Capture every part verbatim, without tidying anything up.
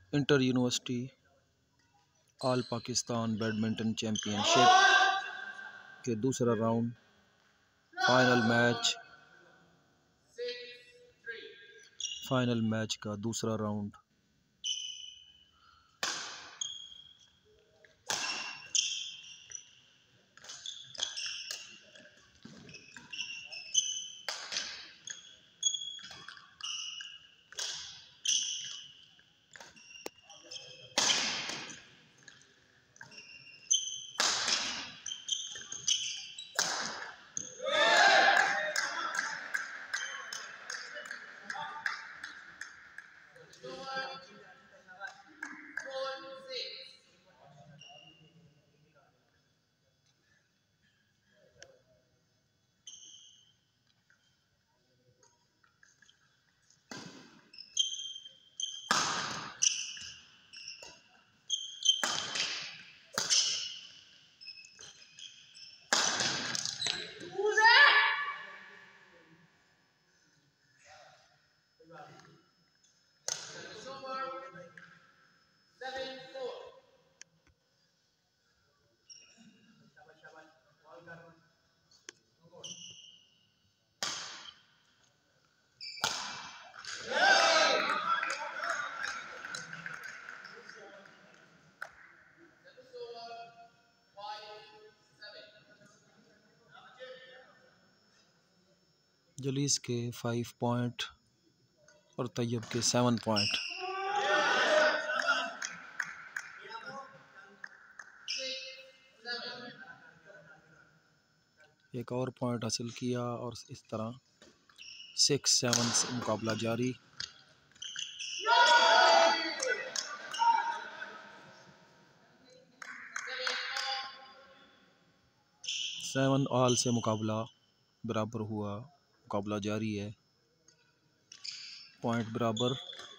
Inter university all Pakistan badminton championship के दूसरा round final match final match का दूसरा राउंड जलीस के फाइव पॉइंट और तैयब के सेवन पॉइंट। एक और पॉइंट हासिल किया और इस तरह सिक्स सेवन से मुकाबला जारी। सेवन ऑल से मुकाबला बराबर हुआ, मुकाबला जारी है, पॉइंट बराबर।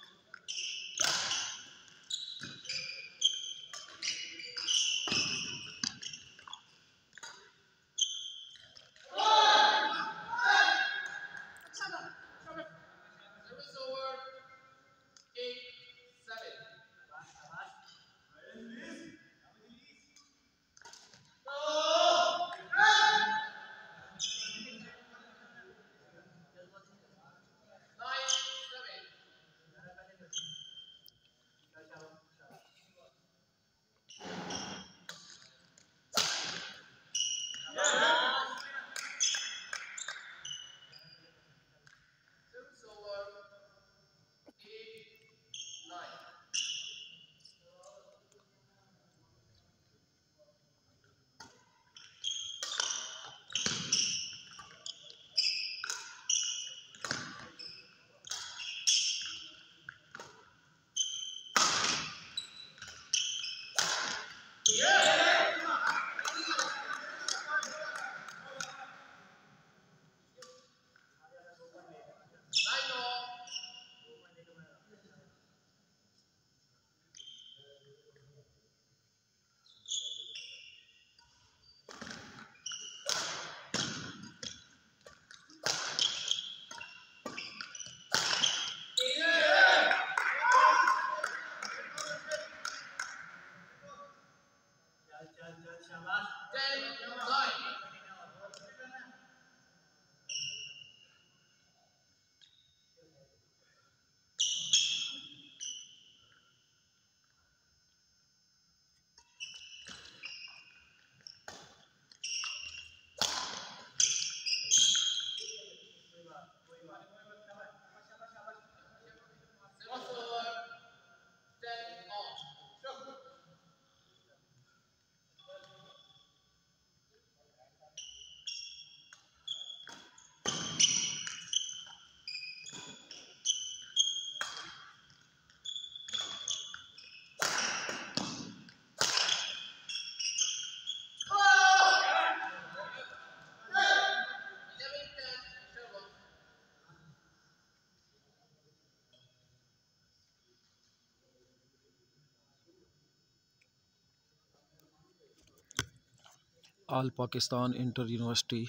All Pakistan inter university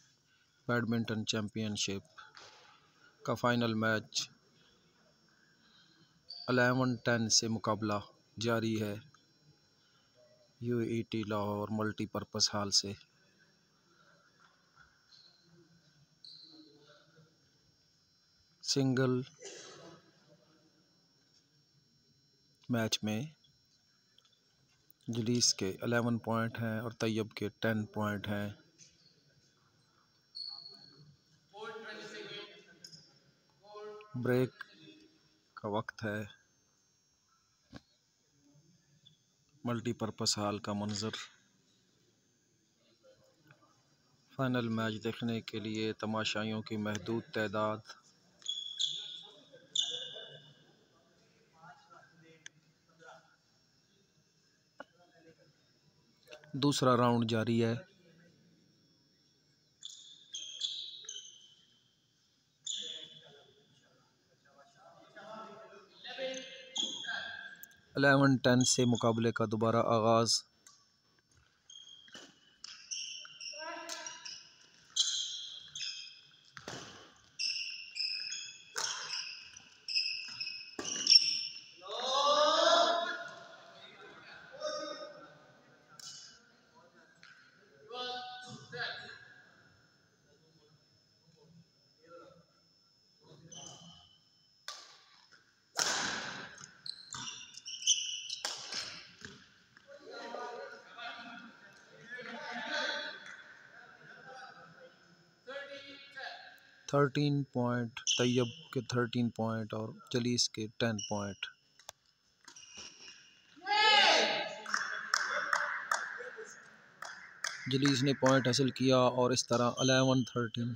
badminton championship का फाइनल मैच इलेवन टेन से मुकाबला जारी है यूईटी लाहौर मल्टीपर्पज़ हॉल से। सिंगल मैच में जलीस के इलेवन पॉइंट हैं और तैयब के टेन पॉइंट हैं। ब्रेक का वक्त है। मल्टीपर्पज़ हॉल का मंजर। फाइनल मैच देखने के लिए तमाशाइयों की महदूद तादाद। दूसरा राउंड जारी है। इलेवन टेन से मुकाबले का दोबारा आगाज़। थर्टीन पॉइंट तैयब के थर्टीन पॉइंट और जलीस के टेन पॉइंट। जलीस ने पॉइंट हासिल किया और इस तरह eleven thirteen.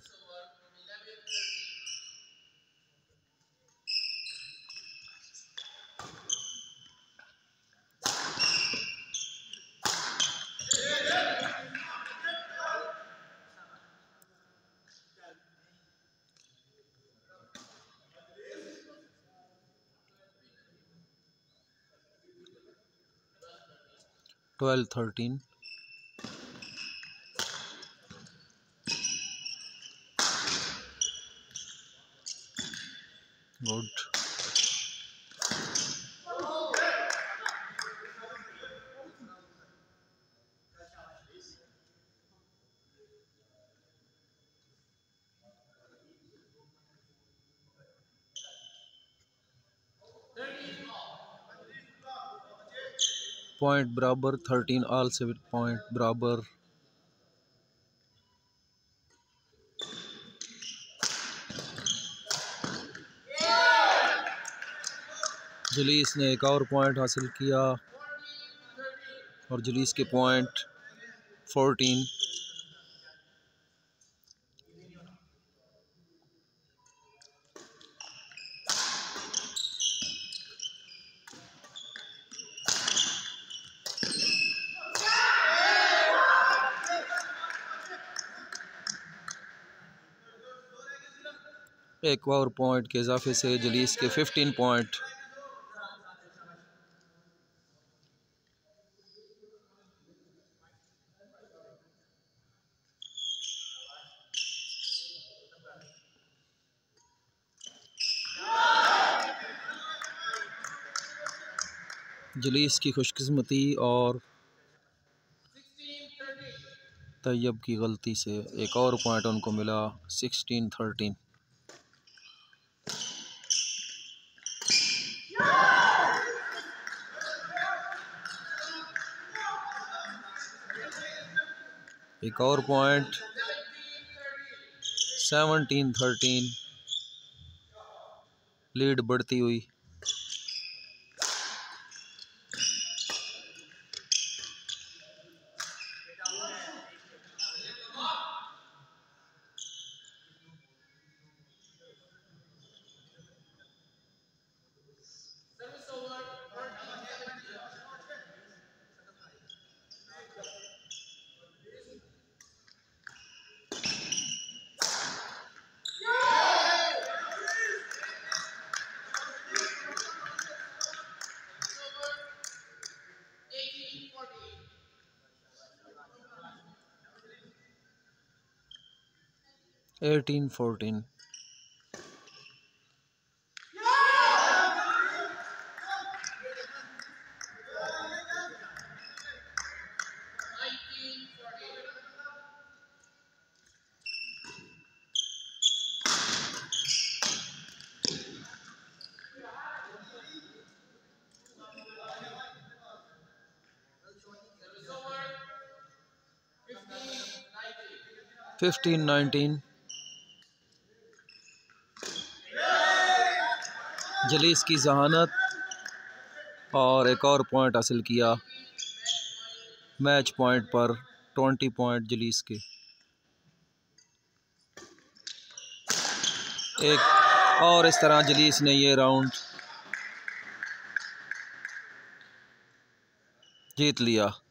Twelve thirteen. Good. Point बराबर। थर्टीन ऑल से पॉइंट बराबर। जलीस ने एक और पॉइंट हासिल किया और जलीस के पॉइंट फोर्टीन। एक और पॉइंट के इजाफे से जलीस के फिफ्टीन पॉइंट। जलीस की खुशकिस्मती और तैयब की गलती से एक और पॉइंट उनको मिला। Sixteen thirteen. एक और पॉइंट। Seventeen thirteen. लीड बढ़ती हुई। Eighteen fourteen. Fifteen nineteen. Jalees की जहानत और एक और पॉइंट हासिल किया। मैच पॉइंट पर ट्वेंटी पॉइंट जलीस के। एक और इस तरह जलीस ने ये राउंड जीत लिया।